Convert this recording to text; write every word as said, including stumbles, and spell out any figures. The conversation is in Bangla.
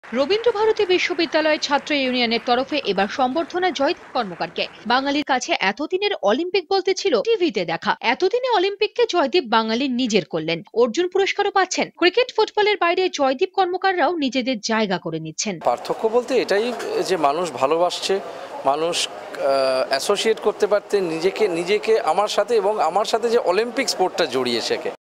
রবীন্দ্রভারতী বিশ্ববিদ্যালয়ের ছাত্র ইউনিয়নের তরফে এবার সম্বর্ধনা জয়দীপ কর্মকারকে। বাঙালির কাছে এতদিনের অলিম্পিক বলতে ছিল টিভিতে দেখা, এতদিনে অলিম্পিককে জয়দীপ বাঙালির নিজের করলেন। অর্জুন পুরস্কারও পাচ্ছেন। ক্রিকেট ফুটবলের বাইরে জয়দীপ কর্মকাররাও নিজেদের জায়গা করে নিচ্ছেন। পার্থক্য বলতে এটাই যে মানুষ ভালোবাসছে, মানুষ অ্যাসোসিয়েট করতে পারতে নিজেকে নিজেকে আমার সাথে, এবং আমার সাথে যে অলিম্পিক স্পোর্টটা জড়িয়ে শেখে।